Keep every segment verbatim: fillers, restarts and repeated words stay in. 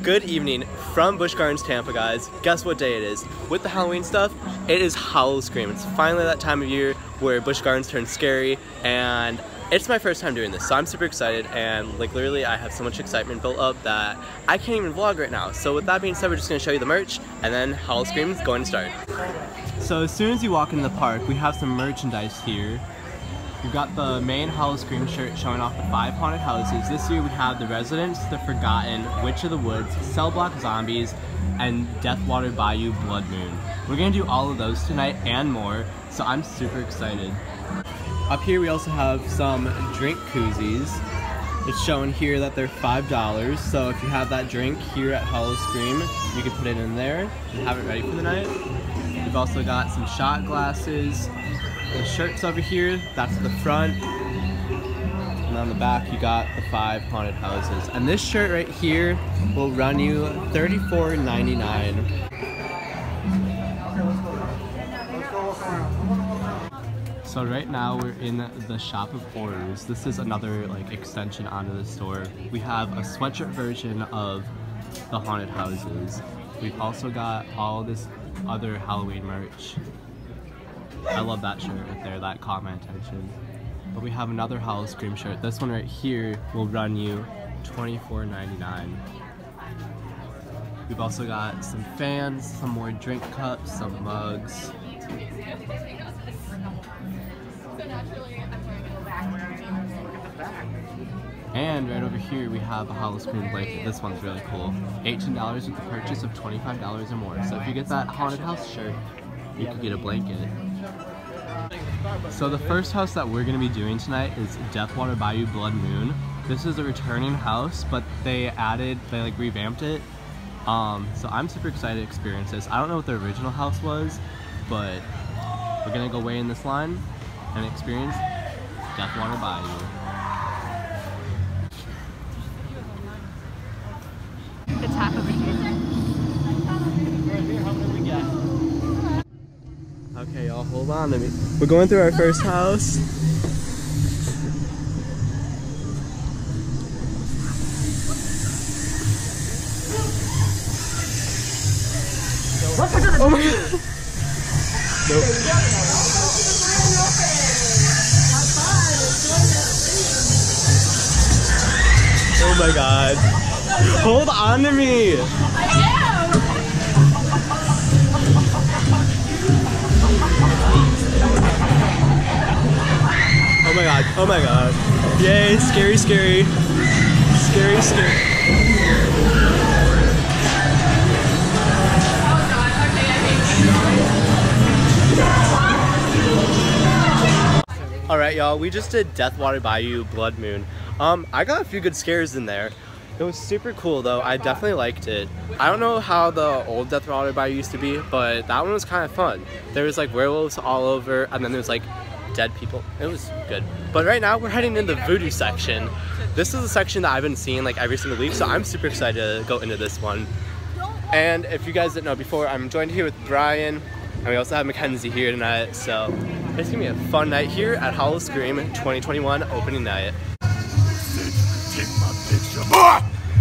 Good evening from Busch Gardens Tampa, guys. Guess what day it is? With the Halloween stuff, it is Howl-O-Scream. It's finally that time of year where Busch Gardens turns scary, and it's my first time doing this, so I'm super excited, and like literally I have so much excitement built up that I can't even vlog right now. So with that being said, we're just going to show you the merch, and then Howl-O-Scream is going to start. So as soon as you walk into the park, we have some merchandise here. We've got the main Howl-O-Scream shirt showing off the five haunted houses. This year we have The Residents, The Forgotten, Witch of the Woods, Cell Block Zombies, and Deathwater Bayou Blood Moon. We're going to do all of those tonight and more, so I'm super excited. Up here we also have some drink koozies. It's showing here that they're five dollars, so if you have that drink here at Howl-O-Scream, you can put it in there and have it ready for the night. We've also got some shot glasses. The shirts over here, that's the front, and on the back you got the five haunted houses. And this shirt right here will run you thirty-four ninety-nine. So right now we're in the Shop of Horrors. This is another like extension onto the store. We have a sweatshirt version of the haunted houses. We've also got all this other Halloween merch. I love that shirt right there, that caught my attention. But we have another Howl-O-Scream shirt. This one right here will run you twenty-four ninety-nine. We've also got some fans, some more drink cups, some mugs. And right over here we have a Howl-O-Scream blanket. This one's really cool. eighteen dollars with the purchase of twenty-five dollars or more. So if you get that haunted house shirt, you could get a blanket. So the first house that we're going to be doing tonight is Deathwater Bayou Blood Moon. This is a returning house, but they added, they like revamped it. Um, so I'm super excited to experience this. I don't know what the original house was, but we're going to go way in this line and experience Deathwater Bayou. It's half over here. Okay, y'all, hold on to me. We're going through our first house. Oh my god. Nope. Oh my god. Hold on to me. Oh my god, oh my god. Yay, scary, scary. Scary, scary. Alright y'all, we just did Deathwater Bayou Blood Moon. Um, I got a few good scares in there. It was super cool though, I definitely liked it. I don't know how the old Deathwater Bayou used to be, but that one was kind of fun. There was like werewolves all over, and then there was like dead people. It was good. But right now we're heading in the voodoo section. This is a section that I've been seeing like every single week, so I'm super excited to go into this one. And if you guys didn't know before, I'm joined here with Brian, and we also have Mackenzie here tonight, so it's gonna be a fun night here at Howl-O-Scream twenty twenty-one opening night. Take my picture.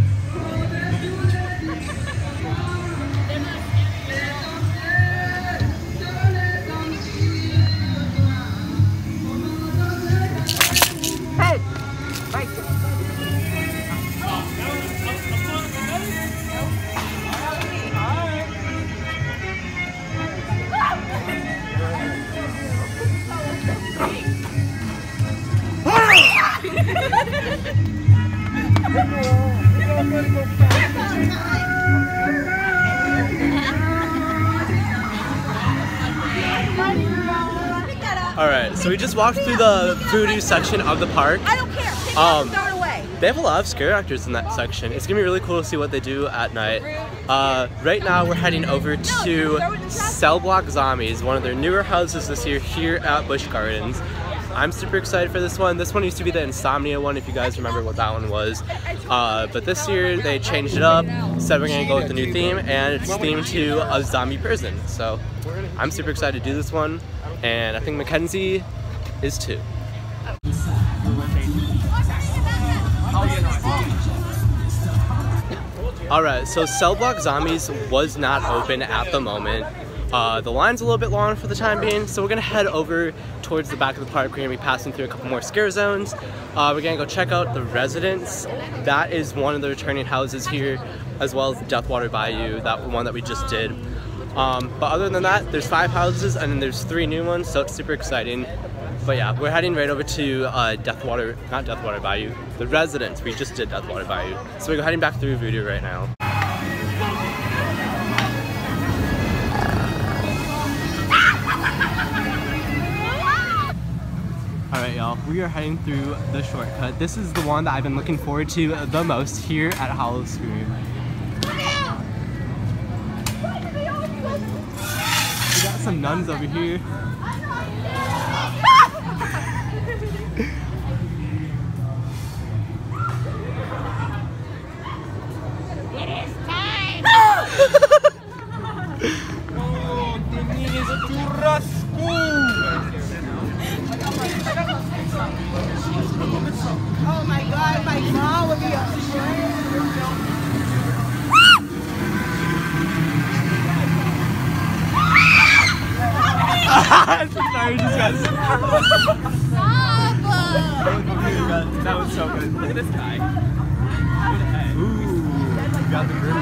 Alright, so we just walked through the voodoo section of the park. I don't care. Pick um, up and throw it away. They have a lot of scare actors in that section. It's gonna be really cool to see what they do at night. Uh, right now we're heading over to Cell Block Zombies, one of their newer houses this year here at Busch Gardens. I'm super excited for this one. This one used to be the Insomnia one, if you guys remember what that one was. Uh, but this year they changed it up, said we're gonna go with the new theme, and it's themed to a zombie prison. So I'm super excited to do this one, and I think Mackenzie is too. Alright, so Cell Block Zombies was not open at the moment. Uh, the line's a little bit long for the time being, so we're gonna head over towards the back of the park. We're gonna be passing through a couple more scare zones. Uh, we're gonna go check out the Residence. That is one of the returning houses here, as well as the Deathwater Bayou, that one that we just did. Um, but other than that, there's five houses and then there's three new ones, so it's super exciting. But yeah, we're heading right over to uh, Deathwater, not Deathwater Bayou, the Residence. We just did Deathwater Bayou. So we're heading back through Voodoo right now. Alright y'all, we are heading through the shortcut. This is the one that I've been looking forward to the most here at Howl-O-Scream. We got some nuns over here. It is time! Oh my god, my mom would be afraid. Sorry, just got that was so good. Look at this guy. Ooh, you got the Grim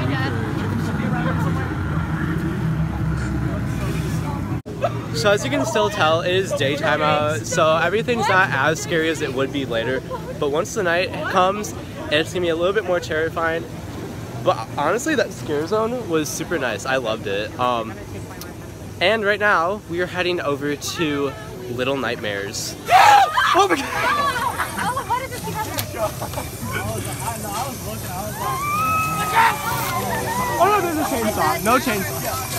Reaper. So as you can still tell, it is daytime out, so everything's not as scary as it would be later. But once the night comes, it's gonna be a little bit more terrifying. But honestly, that scare zone was super nice. I loved it. Um, and right now, we are heading over to Little Nightmares. Oh my god! Oh, what is this together? Oh no, there's a chainsaw. No chainsaw.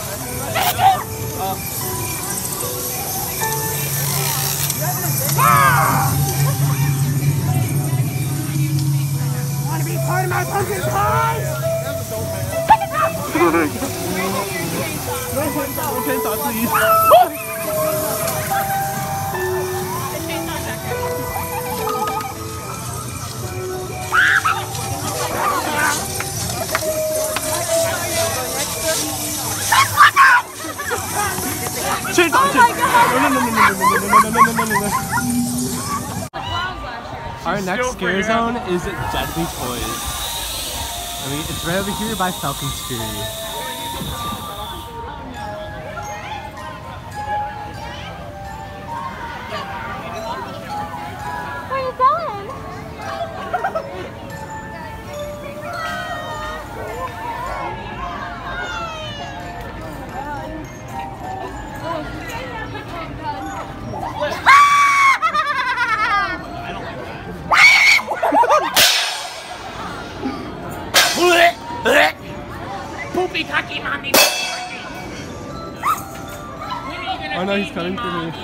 Want to be part of my pumpkin pie? No chainsaw, please. Chainsaw, oh my god! No, no, no, no, no, no, no, no, no, no, no. Our next scare zone is Deadly Toys. I mean, it's right over here by Falcon's Fury. Where are you going? Poopy cocky mommy. Oh no, he's coming for me.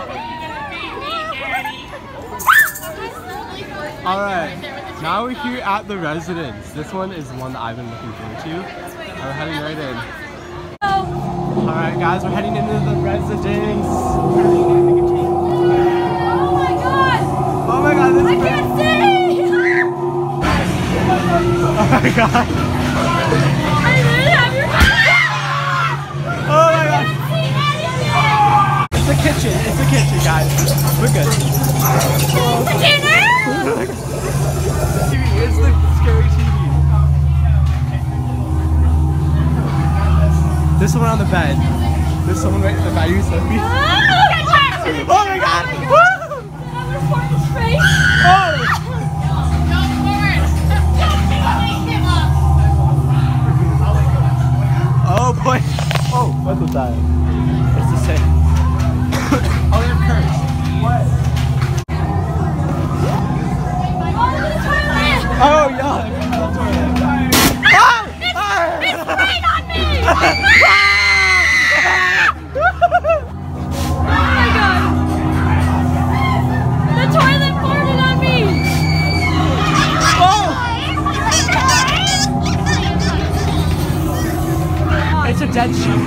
Alright, now we're here at the Residence. This one is one that I've been looking forward to. We're heading right in. Alright guys, we're heading into the Residence. Oh my god! Oh my god, this I is can't see! Oh my god. I really have your Oh my god. It's a kitchen, it's a kitchen guys. We're good. The dinner? T V, it's the scary T V. There's someone on the bed. There's someone right in the bed. You said me. Oh Oh my god! Woo! Oh! Oh boy! Oh, what was that? It's the same. Oh, they have curse. What? Oh yeah! Oh! It's, it's rain on me! Oh my god! The toilet farted on me! Oh! It's a dead sheep.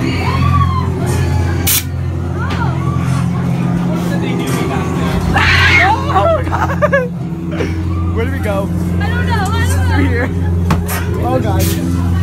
Oh my god! Where do we go? I don't know, I don't know. Through here. Oh god.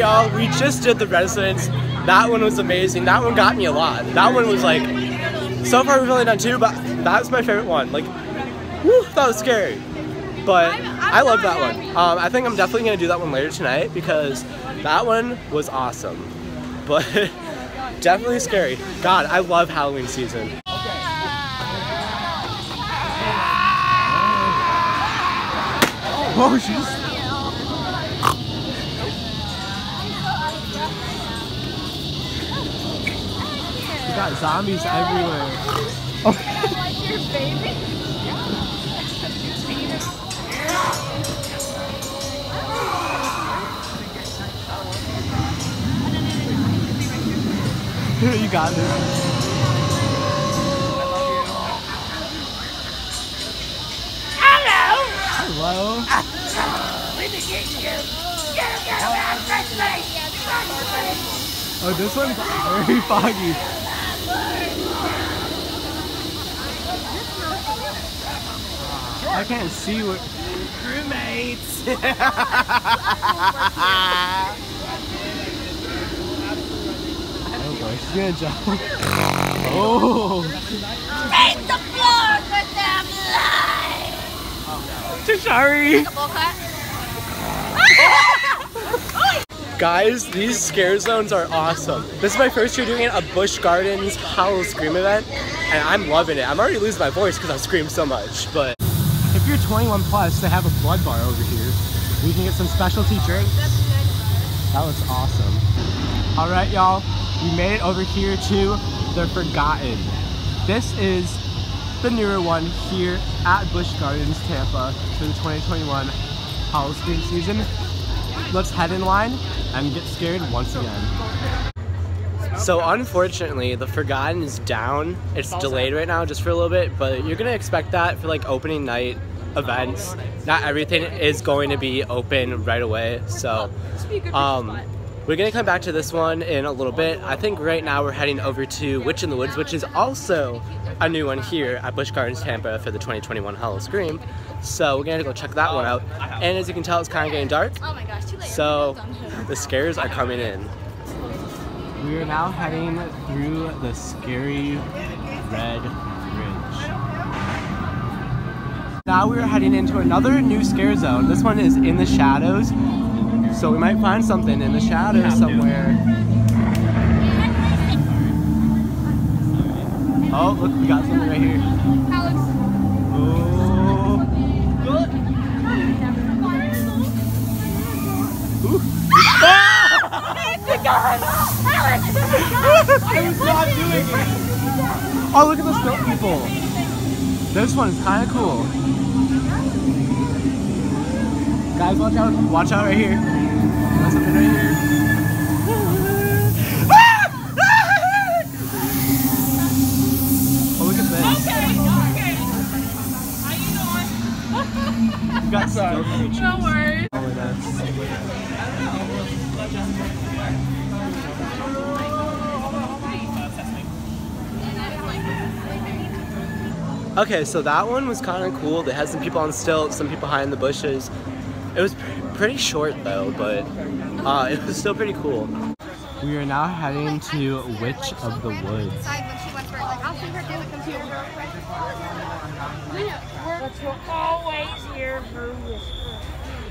y'all, we just did the Residence. That one was amazing. That one got me a lot. That one was like, so far we've only done two, but that was my favorite one. Like, whew, that was scary. But I love that one. Um, I think I'm definitely gonna do that one later tonight because that one was awesome. But definitely scary. God, I love Halloween season. Oh, she's. You got zombies everywhere. Okay. Like your baby? You got this. Hello! Hello. Let me get you. You get around Christmas. Oh, this one's very foggy. I can't see what. Crewmates. Oh boy, she's gonna jump. Oh! Paint the floor with them lights! Sorry! A bowl cut? Guys, these scare zones are awesome. This is my first year doing a Busch Gardens Howl-O-Scream event, and I'm loving it. I'm already losing my voice because I scream so much, but If you're twenty-one plus, they have a blood bar over here. We can get some specialty drinks. That looks awesome. Alright y'all, we made it over here to the Forgotten. This is the newer one here at Busch Gardens Tampa for the twenty twenty-one Howl-O-Scream season. Let's head in line and get scared once again. so unfortunately, the Forgotten is down. It's delayed right now just for a little bit, but you're gonna expect that for like opening night events. Not everything is going to be open right away, so um, we're gonna come back to this one in a little bit. I think right now we're heading over to Witch in the Woods, which is also a new one here at Busch Gardens Tampa for the twenty twenty-one Howl-O-Scream. So we're gonna go check that one out. And as you can tell, it's kind of getting dark. Oh my gosh, too late. So the scares are coming in. We are now heading through the scary red bridge. Now we are heading into another new scare zone. This one is in the shadows, so we might find something in the shadows somewhere. Oh, look, we got something right here. Alex. Oh. Ooh. I was not doing it. Oh, look at the snow people. This one is kind of cool. Guys, watch out. Watch out right here. There's something right here. Oh, look at this. Okay, okay. How you doing? We got snow creatures. No worries. Oh, that's... Okay, so that one was kind of cool. They had some people on stilts, some people hiding in the bushes. It was pretty short though, but uh, it was still pretty cool. We are now heading to Witch of the Woods. We're always here for whispers.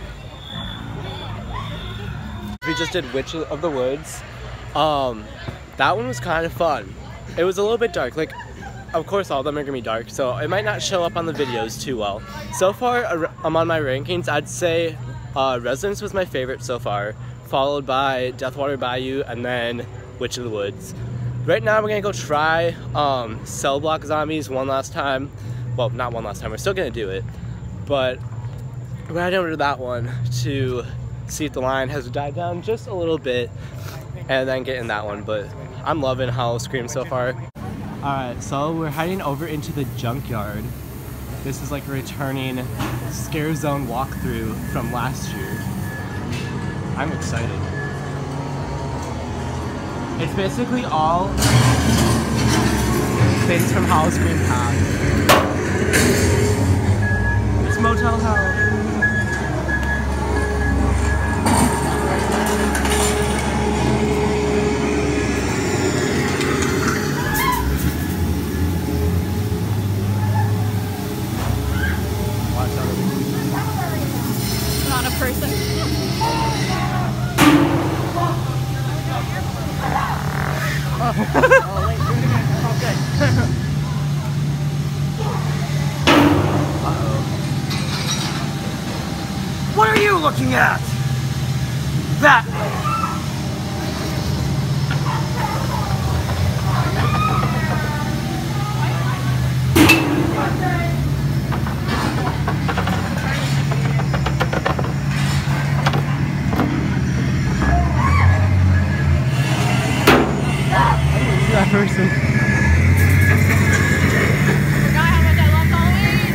We just did Witch of the Woods. Um, that one was kind of fun. It was a little bit dark. Like, of course, all of them are gonna be dark, so it might not show up on the videos too well. So far, I'm on my rankings. I'd say uh, Residence was my favorite so far, followed by Deathwater Bayou, and then Witch of the Woods. Right now, we're gonna go try um, Cell Block Zombies one last time. Well, not one last time. We're still gonna do it, but we're heading over to that one to see if the line has died down just a little bit, and then get in that one. But I'm loving Howl-O-Scream so far. Alright, so we're heading over into the junkyard. This is like a returning scare zone walkthrough from last year. I'm excited. It's basically all things from Howl-O-Scream past. It's Motel Hell. looking at? That. That person. Forgot how much I love Halloween.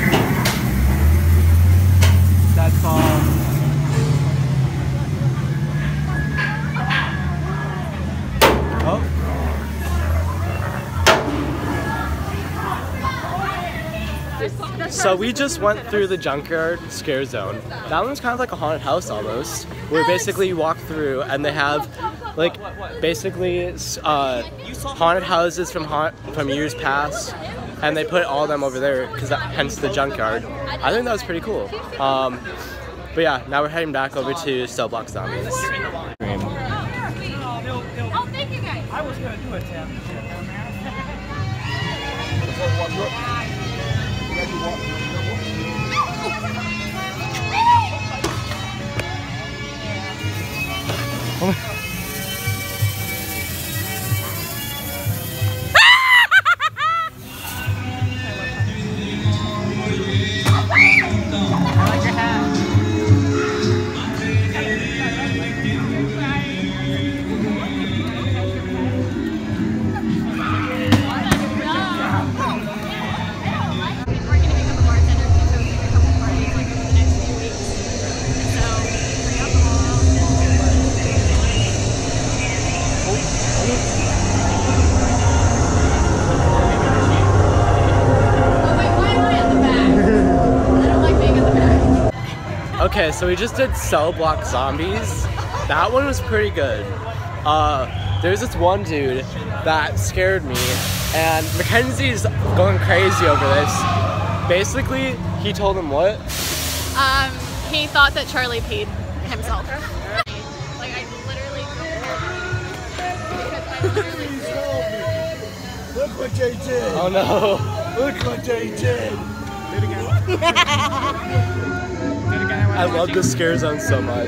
That's all. Oh. So we just went through the junkyard scare zone. That one's kind of like a haunted house almost, where basically you walk through and they have like basically uh, haunted houses from haunt from years past, and they put all of them over there because that hence the junkyard. I think that was pretty cool. Um, but yeah, now we're heading back over to Cell Block Zombies. Oh, thank you guys. I was gonna do it, Tim. Okay, so we just did Cell Block Zombies. That one was pretty good. Uh, there's this one dude that scared me, and Mackenzie's going crazy over this. Basically, he told him what? Um, he thought that Charlie peed himself. Like, I literally because I literally Look what they did. Oh no. Look what they did. Do it again. Do it again. I love the scare zone so much.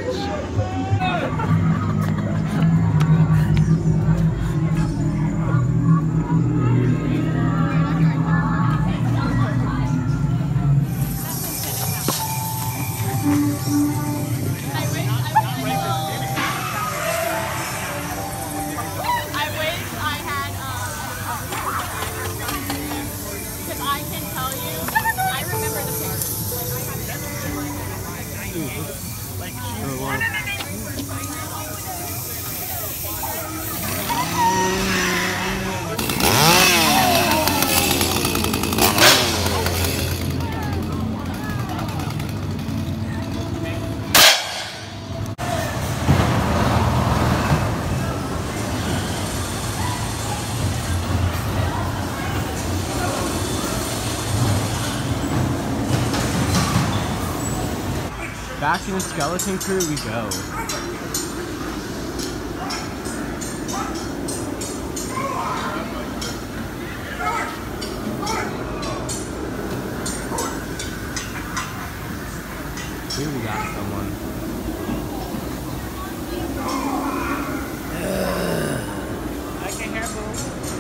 Back in the skeleton crew we go. Here we got someone. I can hear boom.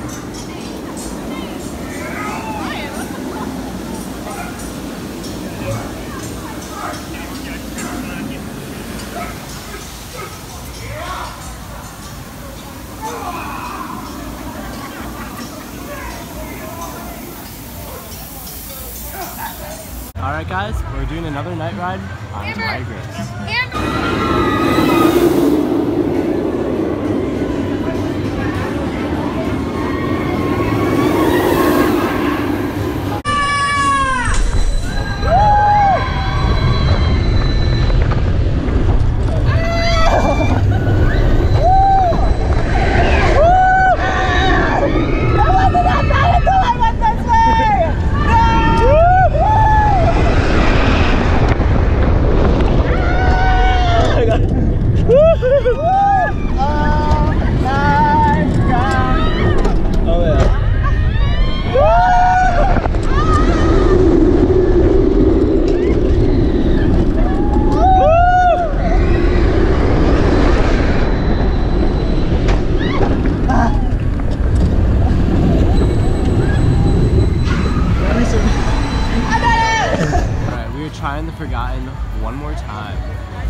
Alright guys, we're doing another night ride on Tigris. I got Forgotten one more time.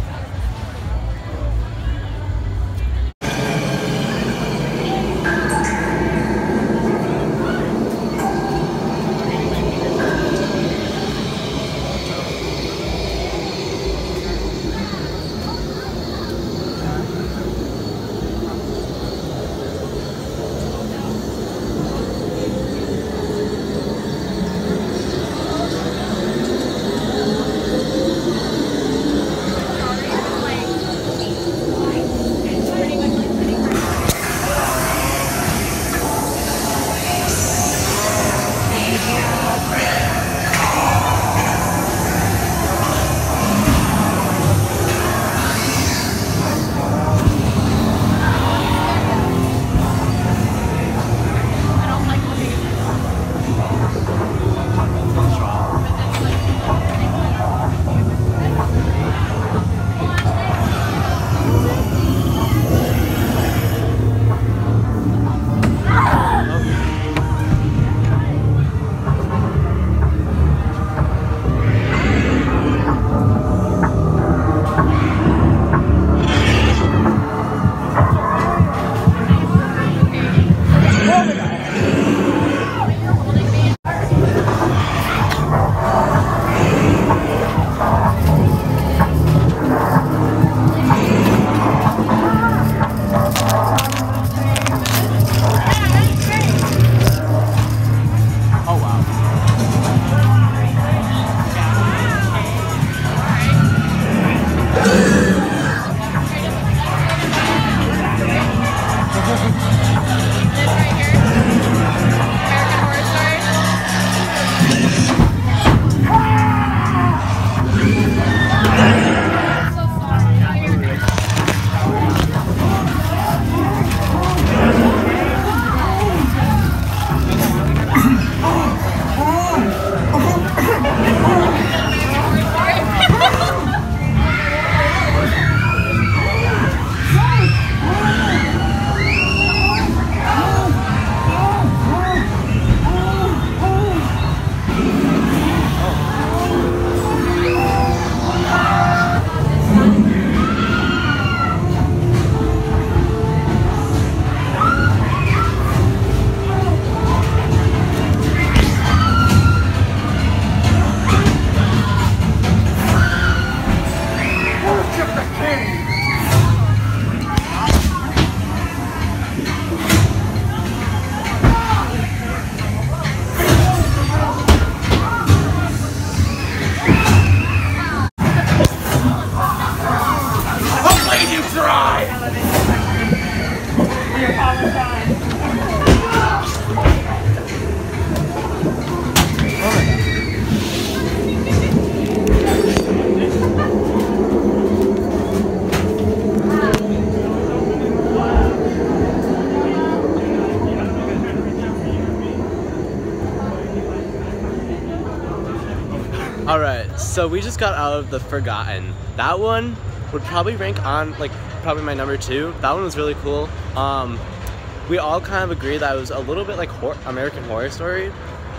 Alright, so we just got out of the Forgotten. That one would probably rank on, like, probably my number two. That one was really cool. Um, we all kind of agreed that it was a little bit like hor American Horror Story.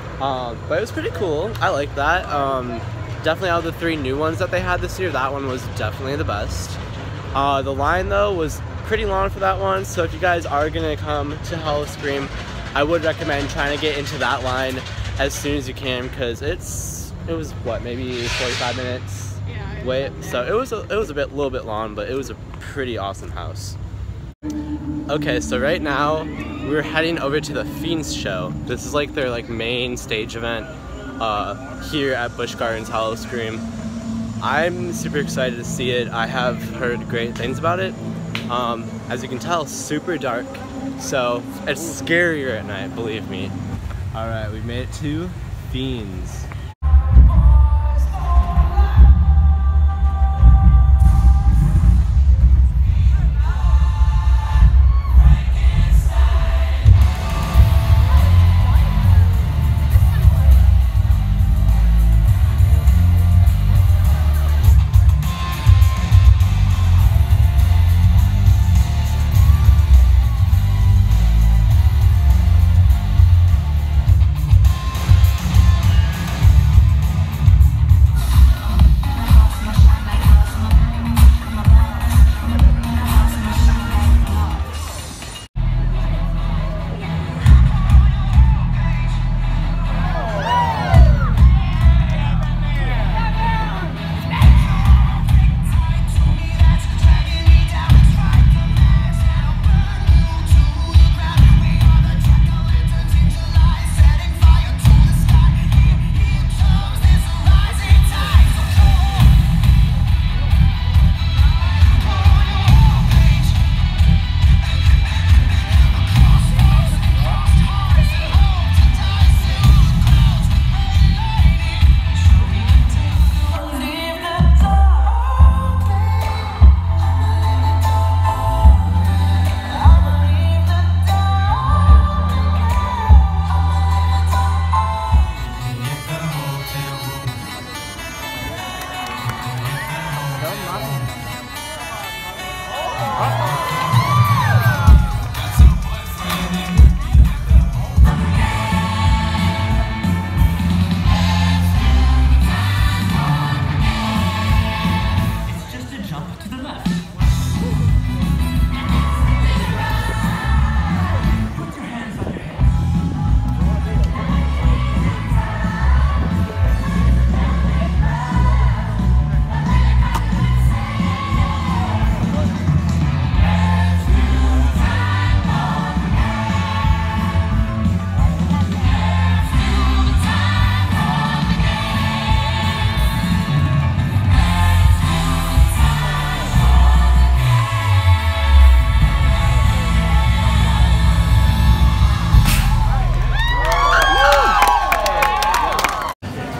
Um, but it was pretty cool. I liked that. Um, definitely out of the three new ones that they had this year, that one was definitely the best. Uh, the line, though, was pretty long for that one, so if you guys are going to come to Howl-O-Scream, I would recommend trying to get into that line as soon as you can, because it's it was what, maybe forty-five minutes Yeah, wait, so it was a, it was a bit little bit long, but it was a pretty awesome house. Okay, so right now we're heading over to the Fiends show. This is like their like main stage event uh, here at Busch Gardens Howl-O-Scream. I'm super excited to see it. I have heard great things about it. Um, as you can tell, super dark, so it's scarier at night, believe me. Alright, we made it to Fiends.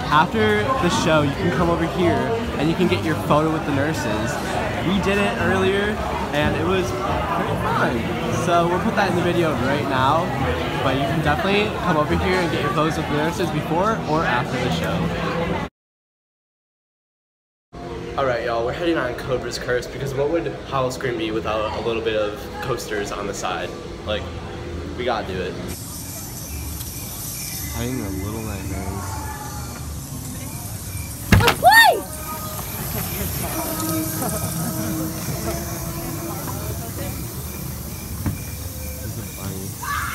after the show, you can come over here and you can get your photo with the nurses. We did it earlier and it was pretty fun. So we'll put that in the video right now, but you can definitely come over here and get your photos with the nurses before or after the show. Alright y'all, we're heading on Cobra's Curse because what would Howl-O-Scream be without a little bit of coasters on the side? Like, we gotta do it. Having a little nightmares. Why? This is funny.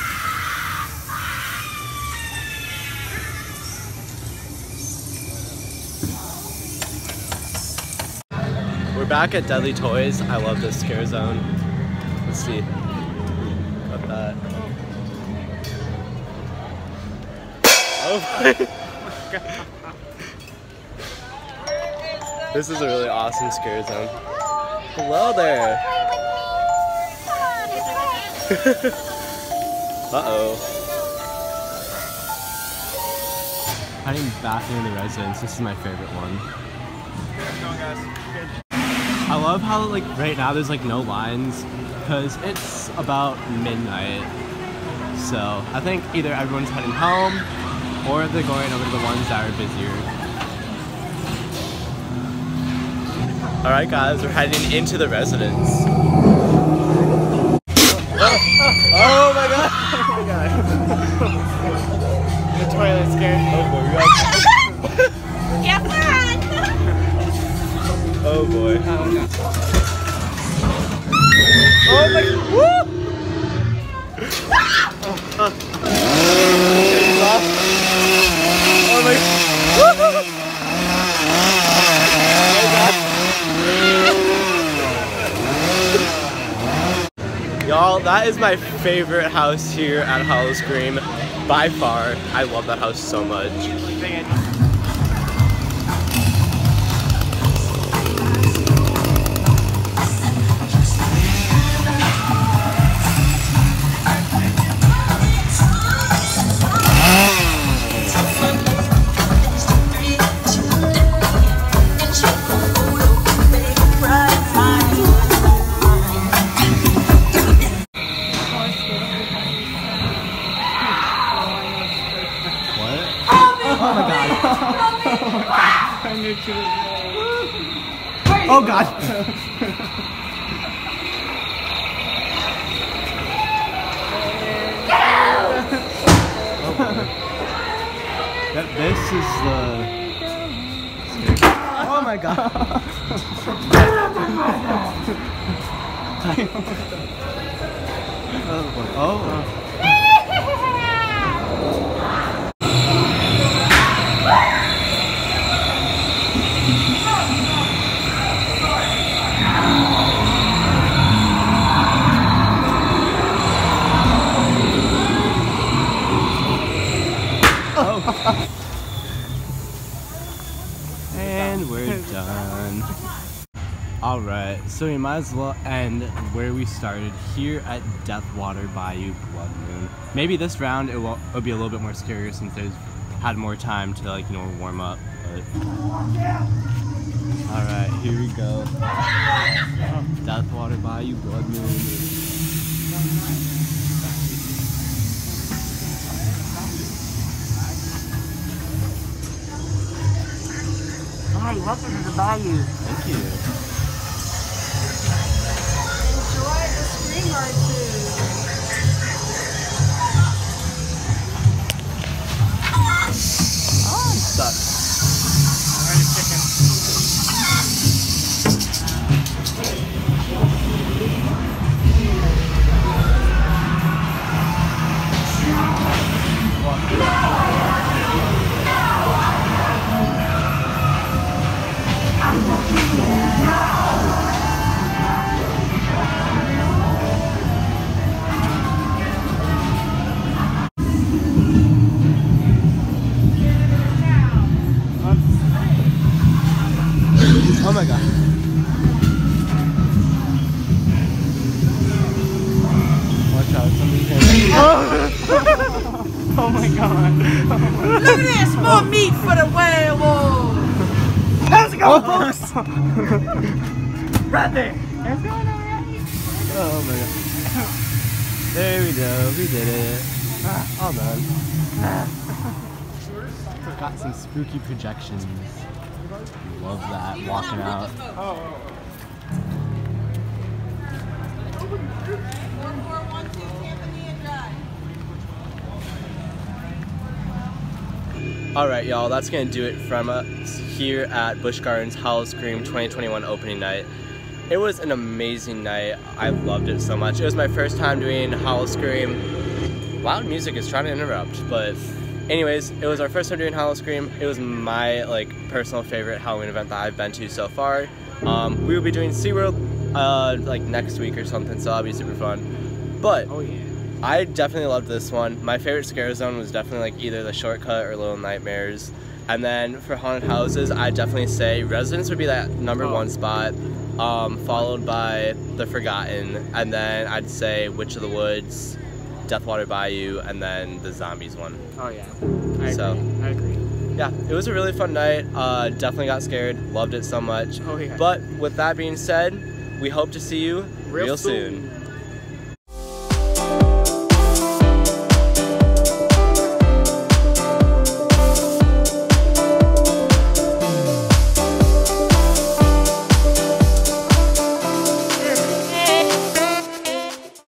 We're back at Deadly Toys. I love this scare zone. Let's see. Got that. Oh my god. This is a really awesome scare zone. Hello there. Uh-oh. Hiding back in the residence. This is my favorite one. How's it going, guys? Good. I love how, like, right now there's like no lines because it's about midnight. So I think either everyone's heading home or they're going over to the ones that are busier. Alright guys, we're heading into the residence. Oh, oh my god! Oh my god. The toilet scared me. Oh my god. Get run! Oh boy. Oh my god. Oh my god. Woo! Oh, uh. Oh my god. Y'all, that is my favorite house here at Howl-O-Scream by far. I love that house so much. Oh my god. Oh god. That this is the oh my god. Oh, oh. And we're done. Alright, so we might as well end where we started, here at Deathwater Bayou Blood Moon. Maybe this round it will it'll be a little bit more scarier since they've had more time to, like, you know, warm up. But alright, here we go. Deathwater Bayou Blood Moon. Hi, welcome to the bayou. Thank you. Enjoy the scream or two. Oh, I'm stuck. Look at this, more meat for the werewolf. How's it going, folks? Right there. Oh my god. There we go, we did it. All done. Got some spooky projections. Love that, walking out. Alright y'all, that's gonna do it from us here at Busch Gardens Howl-O-Scream twenty twenty-one opening night. It was an amazing night. I loved it so much. It was my first time doing Howl-O-Scream. Loud music is trying to interrupt, but anyways, it was our first time doing Howl-O-Scream. It was my like personal favorite Halloween event that I've been to so far. Um, we will be doing SeaWorld uh, like next week or something, so that'll be super fun. But Oh yeah. I definitely loved this one. My favorite scare zone was definitely like either the Shortcut or Little Nightmares. And then for haunted houses, I'd definitely say Residence would be that number Oh. one spot, um, followed by The Forgotten, and then I'd say Witch of the Woods, Deathwater Bayou, and then the Zombies one. Oh yeah. I agree. So- I agree. Yeah, it was a really fun night. Uh, definitely got scared. Loved it so much. Oh yeah. But with that being said, we hope to see you real, Real soon. soon.